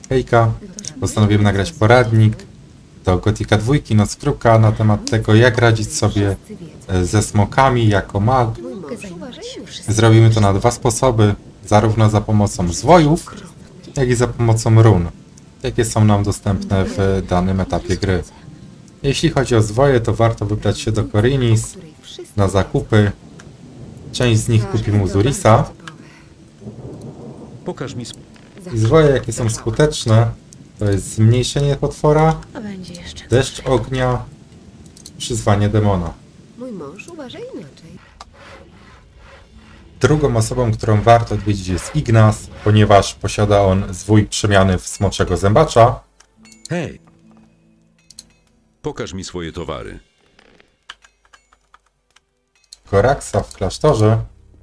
Hejka, postanowiłem nagrać poradnik do Gothica 2 Noc Kruka na temat tego, jak radzić sobie ze smokami jako mag. Zrobimy to na dwa sposoby, zarówno za pomocą zwojów, jak i za pomocą run, jakie są nam dostępne w danym etapie gry. Jeśli chodzi o zwoje, to warto wybrać się do Khorinis na zakupy. Część z nich kupimy u Zurisa. Pokaż mi. I zwoje, jakie są skuteczne, to jest zmniejszenie potwora, deszcz ognia, przyzwanie demona. Mój mąż uważa inaczej. Drugą osobą, którą warto odwiedzić, jest Ignas, ponieważ posiada on zwój przemiany w smoczego zębacza. Hej! Pokaż mi swoje towary. Goraksa w klasztorze.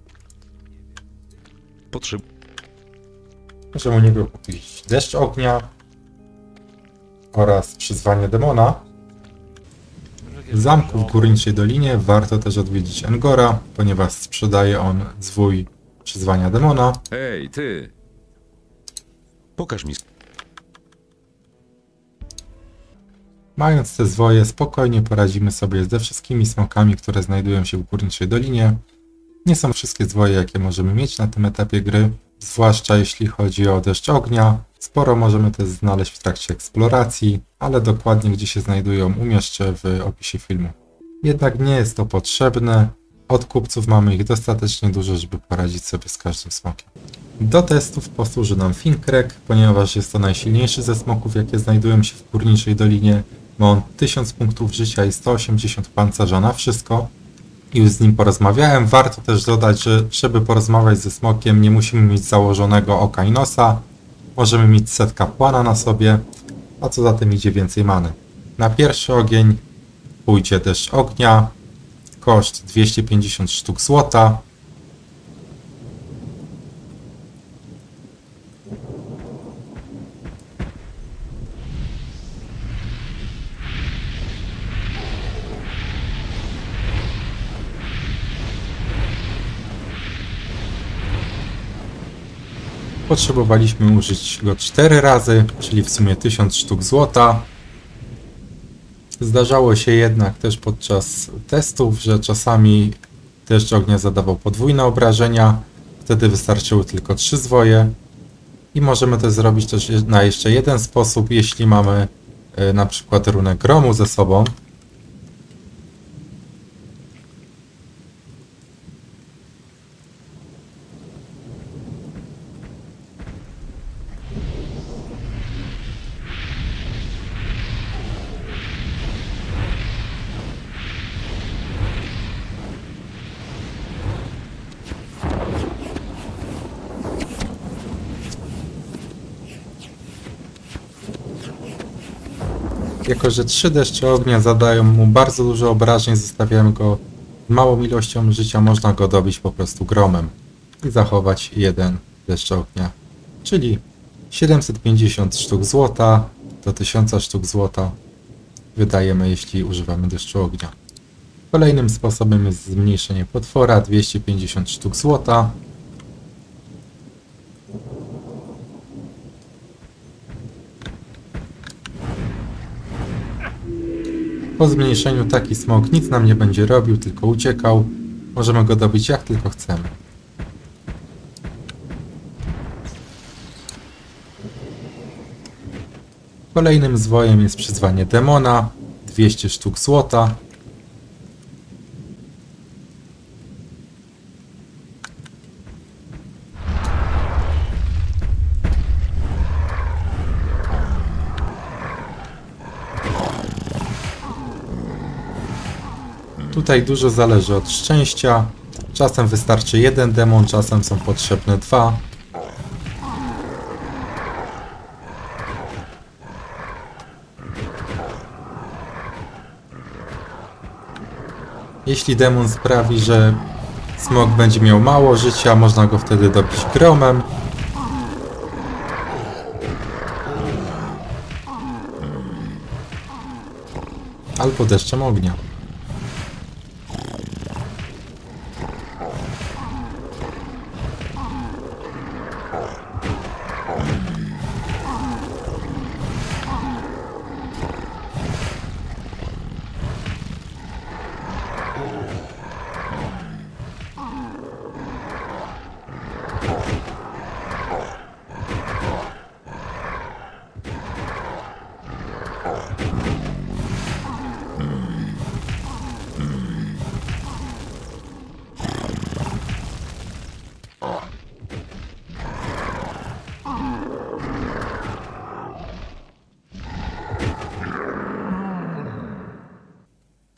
Możemy u niego kupić deszcz ognia oraz przyzwanie demona. W zamku w Górniczej Dolinie warto też odwiedzić Engora, ponieważ sprzedaje on zwój przyzwania demona. Hej, ty! Pokaż mi. Mając te zwoje, spokojnie poradzimy sobie ze wszystkimi smokami, które znajdują się w Górniczej Dolinie. Nie są wszystkie zwoje, jakie możemy mieć na tym etapie gry, zwłaszcza jeśli chodzi o deszcz ognia. Sporo możemy też znaleźć w trakcie eksploracji, ale dokładnie gdzie się znajdują umieszczę w opisie filmu. Jednak nie jest to potrzebne. Od kupców mamy ich dostatecznie dużo, żeby poradzić sobie z każdym smokiem. Do testów posłuży nam Finkrek, ponieważ jest to najsilniejszy ze smoków, jakie znajdują się w Górniczej Dolinie. Ma on 1000 punktów życia i 180 pancerza na wszystko. I już z nim porozmawiałem. Warto też dodać, że żeby porozmawiać ze smokiem, nie musimy mieć założonego oka i nosa. Możemy mieć set kapłana na sobie, a co za tym idzie więcej many. Na pierwszy ogień pójdzie deszcz ognia, koszt 250 sztuk złota. Potrzebowaliśmy użyć go 4 razy, czyli w sumie 1000 sztuk złota. Zdarzało się jednak też podczas testów, że czasami deszcz ognia zadawał podwójne obrażenia. Wtedy wystarczyły tylko 3 zwoje. I możemy to zrobić też na jeszcze jeden sposób, jeśli mamy na przykład runę gromu ze sobą. Jako że 3 deszcze ognia zadają mu bardzo dużo obrażeń, zostawiałem go małą ilością życia, można go dobić po prostu gromem i zachować jeden deszcz ognia, czyli 750 sztuk złota do 1000 sztuk złota wydajemy, jeśli używamy deszczu ognia. Kolejnym sposobem jest zmniejszenie potwora, 250 sztuk złota. Po zmniejszeniu taki smok nic nam nie będzie robił, tylko uciekał. Możemy go dobić jak tylko chcemy. Kolejnym zwojem jest przyzwanie demona, 200 sztuk złota. Tutaj dużo zależy od szczęścia. Czasem wystarczy jeden demon, czasem są potrzebne 2. Jeśli demon sprawi, że smok będzie miał mało życia, można go wtedy dobić gromem. Albo deszczem ognia.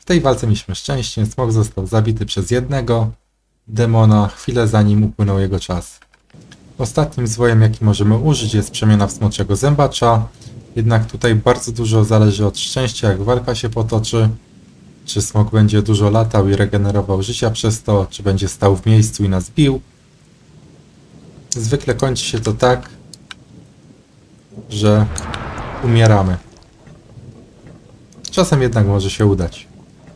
tej walce mieliśmy szczęście, smok został zabity przez jednego demona, chwilę zanim upłynął jego czas. Ostatnim zwojem, jaki możemy użyć, jest przemiana w smoczego zębacza, jednak tutaj bardzo dużo zależy od szczęścia, jak walka się potoczy, czy smok będzie dużo latał i regenerował życia przez to, czy będzie stał w miejscu i nas bił. Zwykle kończy się to tak, że umieramy. Czasem jednak może się udać.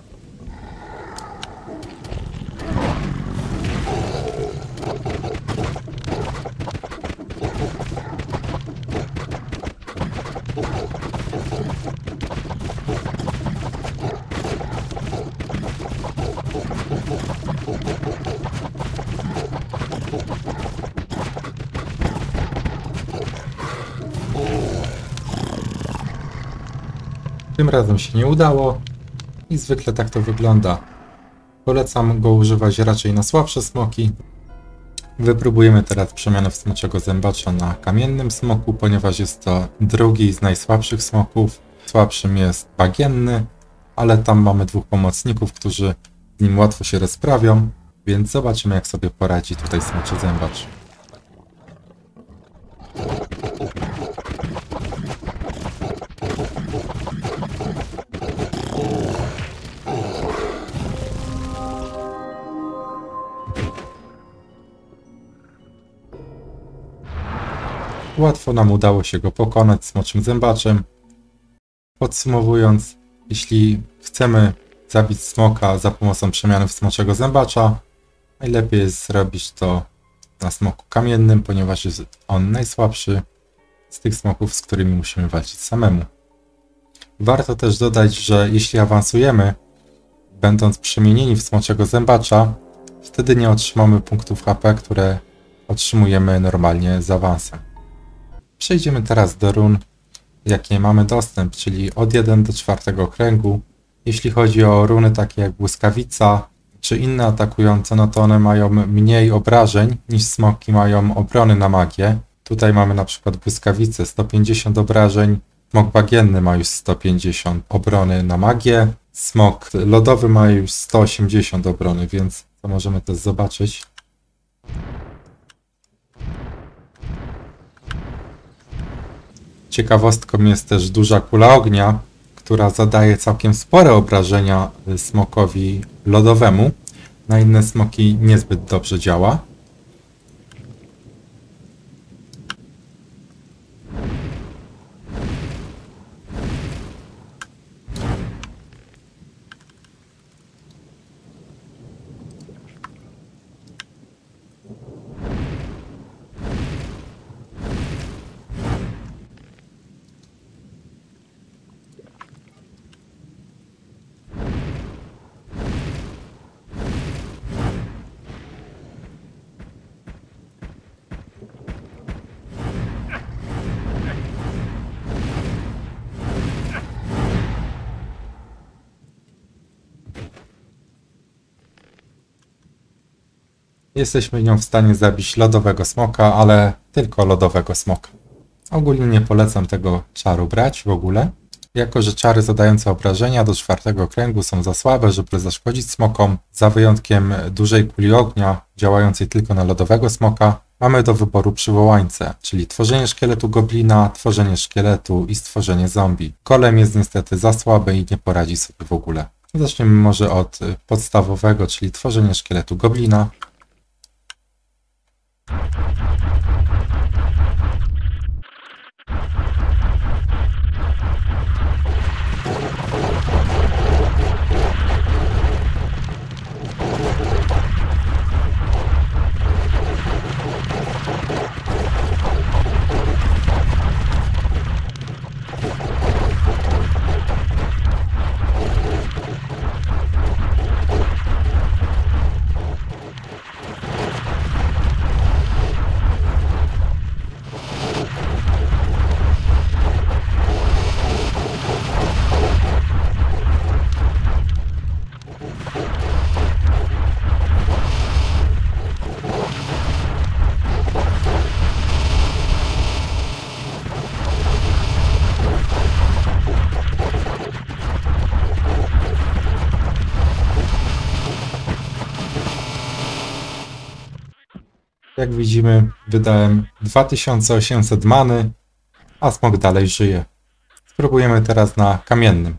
Tym razem się nie udało i zwykle tak to wygląda. Polecam go używać raczej na słabsze smoki. Wypróbujemy teraz przemianę w smoczego zębacza na kamiennym smoku, ponieważ jest to drugi z najsłabszych smoków. Słabszym jest bagienny, ale tam mamy dwóch pomocników, którzy z nim łatwo się rozprawią, więc zobaczymy, jak sobie poradzi tutaj smoczy zębacz. Łatwo nam udało się go pokonać smoczym zębaczem. Podsumowując, jeśli chcemy zabić smoka za pomocą przemiany w smoczego zębacza, najlepiej jest zrobić to na smoku kamiennym, ponieważ jest on najsłabszy z tych smoków, z którymi musimy walczyć samemu. Warto też dodać, że jeśli awansujemy, będąc przemienieni w smoczego zębacza, wtedy nie otrzymamy punktów HP, które otrzymujemy normalnie z awansem. Przejdziemy teraz do run, jakie mamy dostęp, czyli od 1 do 4 kręgu. Jeśli chodzi o runy takie jak błyskawica czy inne atakujące, no to one mają mniej obrażeń niż smoki mają obrony na magię. Tutaj mamy na przykład błyskawicę 150 obrażeń, smok bagienny ma już 150 obrony na magię, smok lodowy ma już 180 obrony, więc to możemy też zobaczyć. Ciekawostką jest też duża kula ognia, która zadaje całkiem spore obrażenia smokowi lodowemu. Na inne smoki niezbyt dobrze działa. Jesteśmy nią w stanie zabić lodowego smoka, ale tylko lodowego smoka. Ogólnie nie polecam tego czaru brać w ogóle, jako że czary zadające obrażenia do 4 kręgu są za słabe, żeby zaszkodzić smokom. Za wyjątkiem dużej kuli ognia, działającej tylko na lodowego smoka, mamy do wyboru przywołańce, czyli tworzenie szkieletu goblina, tworzenie szkieletu i stworzenie zombie. Golem jest niestety za słaby i nie poradzi sobie w ogóle. Zaczniemy może od podstawowego, czyli tworzenie szkieletu goblina. Jak widzimy, wydałem 2800 many, a smok dalej żyje. Spróbujemy teraz na kamiennym.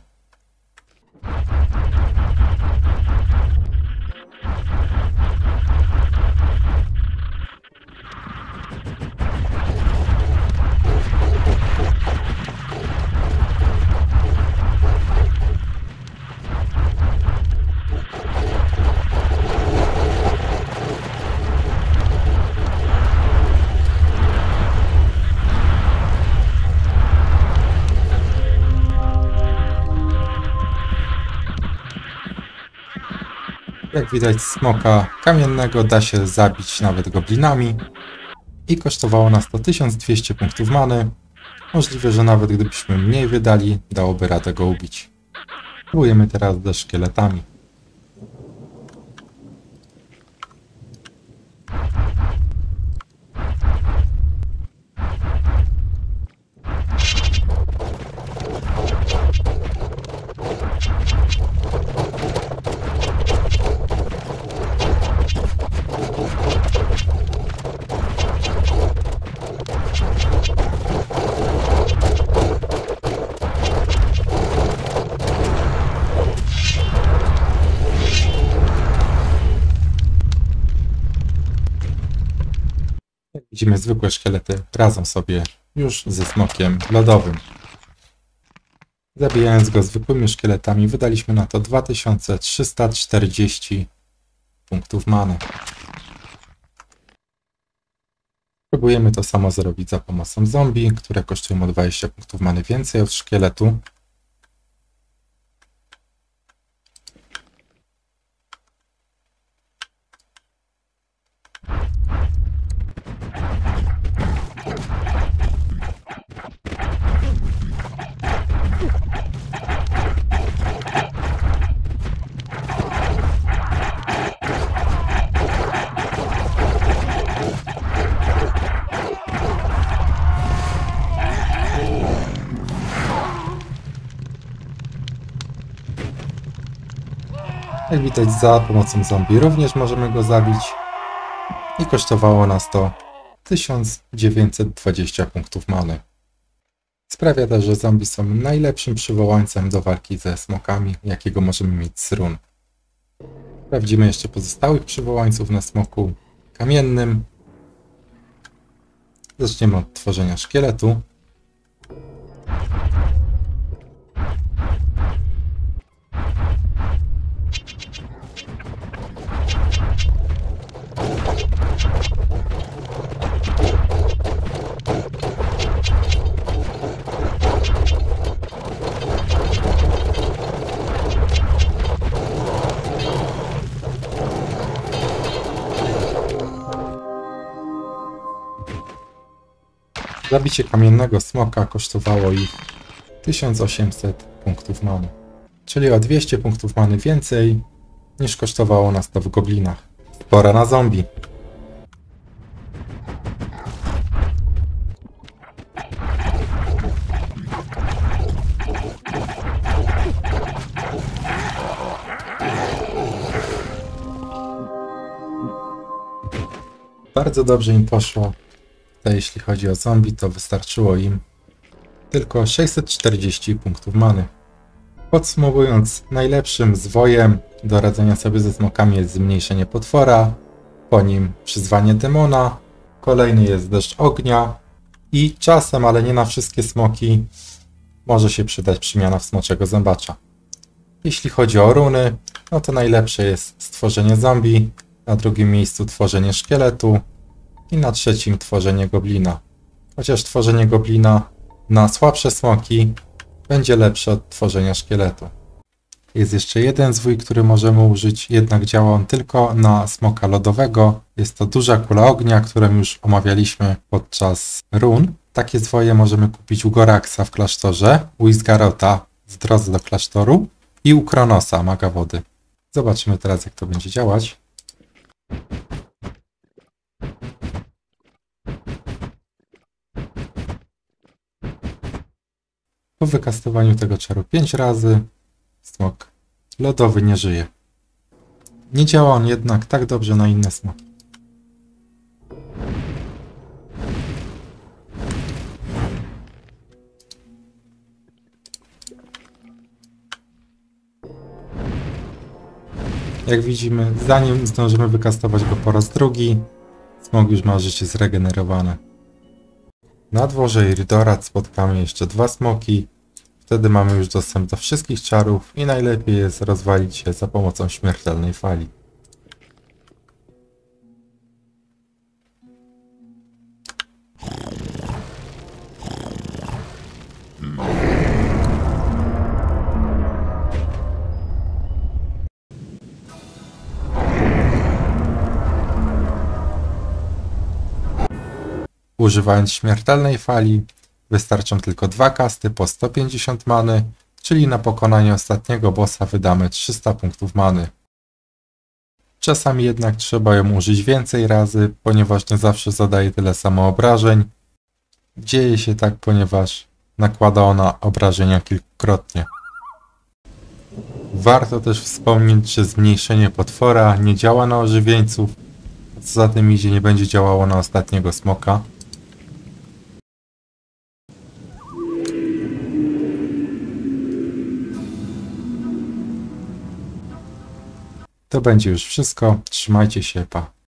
Jak widać, smoka kamiennego da się zabić nawet goblinami i kosztowało nas to 1200 punktów many. Możliwe, że nawet gdybyśmy mniej wydali, dałoby radę go ubić. Próbujemy teraz ze szkieletami. Jak widzimy, zwykłe szkielety radzą sobie już ze smokiem lodowym. Zabijając go zwykłymi szkieletami, wydaliśmy na to 2340 punktów many. Próbujemy to samo zrobić za pomocą zombie, które kosztują o 20 punktów many więcej od szkieletu. Jak widać, za pomocą zombie również możemy go zabić i kosztowało nas to 1920 punktów many. Sprawia też, że zombie są najlepszym przywołańcem do walki ze smokami, jakiego możemy mieć z run. Sprawdzimy jeszcze pozostałych przywołańców na smoku kamiennym. Zaczniemy od tworzenia szkieletu. Zabicie kamiennego smoka kosztowało ich 1800 punktów many, czyli o 200 punktów many więcej niż kosztowało nas to w goblinach. Pora na zombie. Bardzo dobrze im poszło. Jeśli chodzi o zombie, to wystarczyło im tylko 640 punktów many. Podsumowując, najlepszym zwojem do radzenia sobie ze smokami jest zmniejszenie potwora, po nim przyzwanie demona, kolejny jest deszcz ognia i czasem, ale nie na wszystkie smoki, może się przydać przemiana w smoczego zębacza. Jeśli chodzi o runy, no to najlepsze jest stworzenie zombie, na drugim miejscu tworzenie szkieletu i na trzecim tworzenie goblina. Chociaż tworzenie goblina na słabsze smoki będzie lepsze od tworzenia szkieletu. Jest jeszcze jeden zwój, który możemy użyć, jednak działa on tylko na smoka lodowego. Jest to duża kula ognia, którą już omawialiśmy podczas run. Takie zwoje możemy kupić u Goraxa w klasztorze, u Izgarota w drodze do klasztoru i u Kronosa, maga wody. Zobaczymy teraz, jak to będzie działać. Po wykastowaniu tego czaru 5 razy smok lodowy nie żyje. Nie działa on jednak tak dobrze na inne smoki. Jak widzimy, zanim zdążymy wykastować go po raz drugi, smok już ma życie zregenerowane. Na dworze Iridorat spotkamy jeszcze 2 smoki. Wtedy mamy już dostęp do wszystkich czarów i najlepiej jest rozwalić się za pomocą śmiertelnej fali. Używając śmiertelnej fali wystarczą tylko 2 casty po 150 many, czyli na pokonanie ostatniego bossa wydamy 300 punktów many. Czasami jednak trzeba ją użyć więcej razy, ponieważ nie zawsze zadaje tyle samo obrażeń. Dzieje się tak, ponieważ nakłada ona obrażenia kilkukrotnie. Warto też wspomnieć, że zmniejszenie potwora nie działa na ożywieńców, a co za tym idzie, nie będzie działało na ostatniego smoka. To będzie już wszystko. Trzymajcie się, pa.